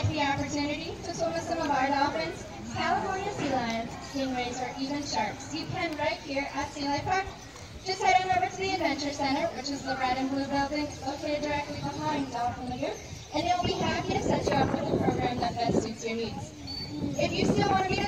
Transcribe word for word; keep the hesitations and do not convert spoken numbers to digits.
like the opportunity to swim with some of our dolphins, California sea lions, stingrays, or even sharks, you can right here at Sea Life Park. Just head on over to the Adventure Center, which is the red and blue building located directly behind Dolphin Lagoon, and they'll be happy to set you up with a program that best suits your needs. If you still want to meet